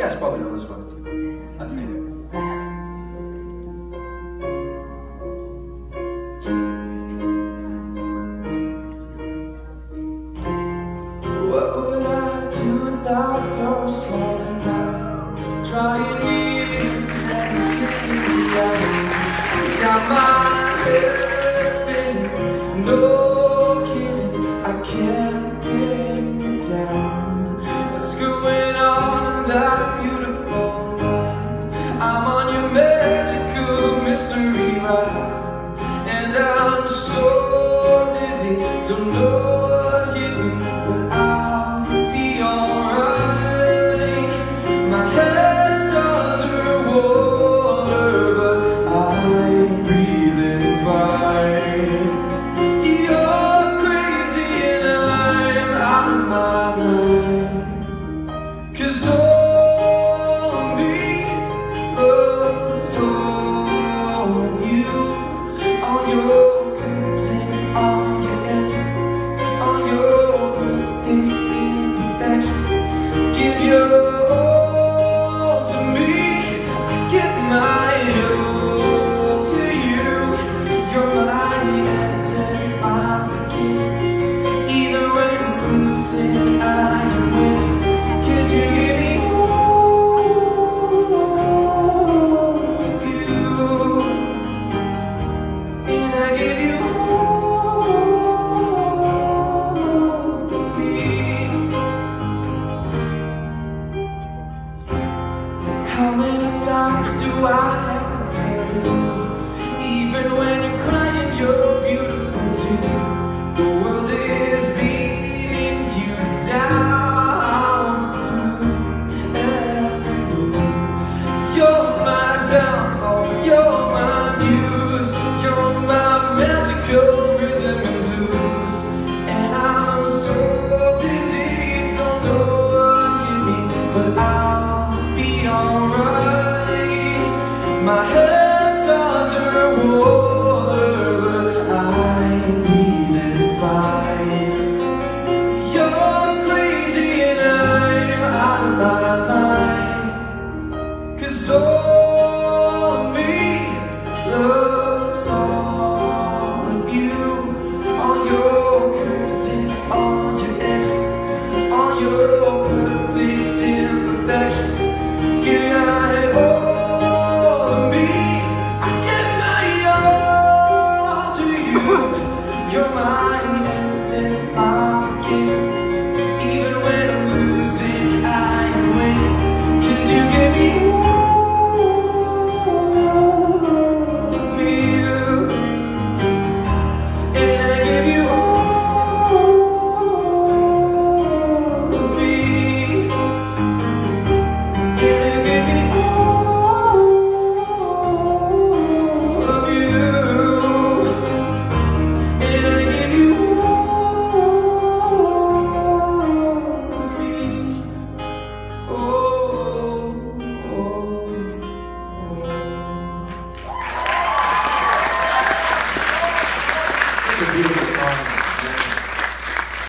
guys probably know this one, I think. What would I do without your smiling mouth? Trying even that's getting me out. Got my head spinning, no kidding, I can't bring it down. What's going on in that beautiful mind? I'm on your magical mystery ride, and I'm so dizzy, don't know what hit me, but